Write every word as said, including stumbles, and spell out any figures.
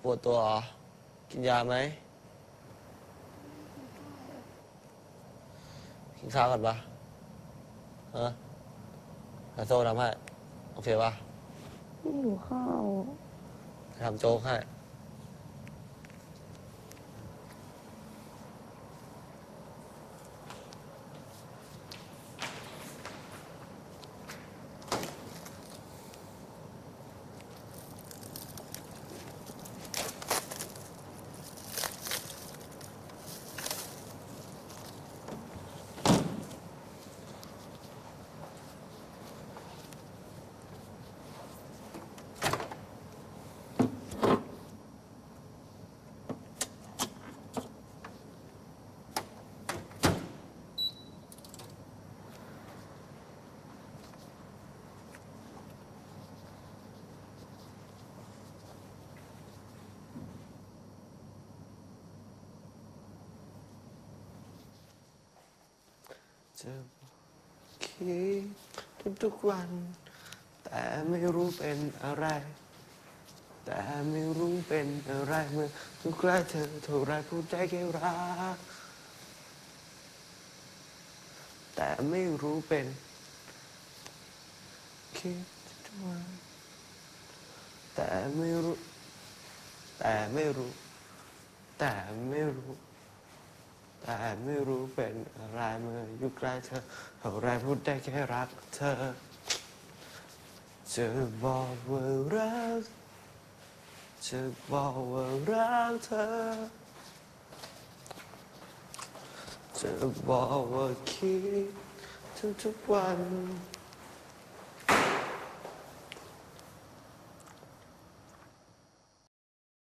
วดตัวเหรอกินยาไหมกินข้าวกันปะฮะฮาโซ่ทำให้โอเคปะไม่หิวข้าวทำโจ๊กให้จะคิดทุกๆวันแต่ไม่รู้เป็นอะไรแต่ไม่รู้เป็นอะไรเมื่อทุกใกล้เธอเท่าไรพูดได้แค่รักแต่ไม่รู้เป็นคิดทุกวันแต่ไม่รู้แต่ไม่รู้แต่ไม่รู้แต่ไม่รู้เป็นอะไรเมื่ออยู่ใกล้เธอเท่าไรพูดได้แค่รักเธอจะบอกว่ารักจะบอกว่ารักเธอจะบอกว่าคิดทุกๆวัน